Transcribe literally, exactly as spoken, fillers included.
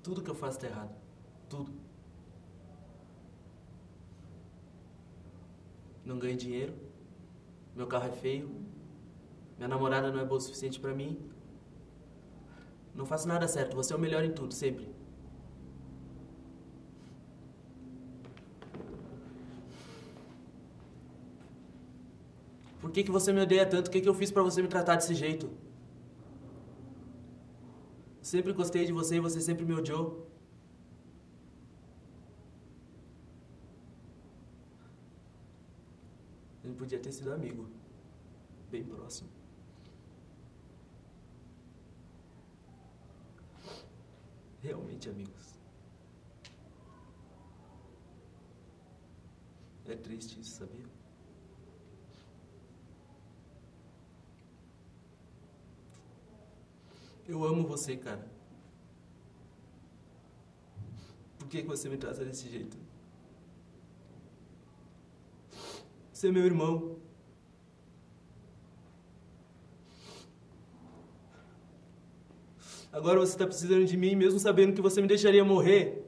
Tudo que eu faço tá errado. Tudo. Não ganho dinheiro. Meu carro é feio. Minha namorada não é boa o suficiente pra mim. Não faço nada certo. Você é o melhor em tudo, sempre. Por que que você me odeia tanto? O que que eu fiz pra você me tratar desse jeito? Sempre gostei de você e você sempre me odiou. A gente podia ter sido amigo. Bem próximo. Realmente amigos. É triste isso, sabia? Eu amo você, cara. Por que que você me trata desse jeito? Você é meu irmão. Agora você tá precisando de mim, mesmo sabendo que você me deixaria morrer.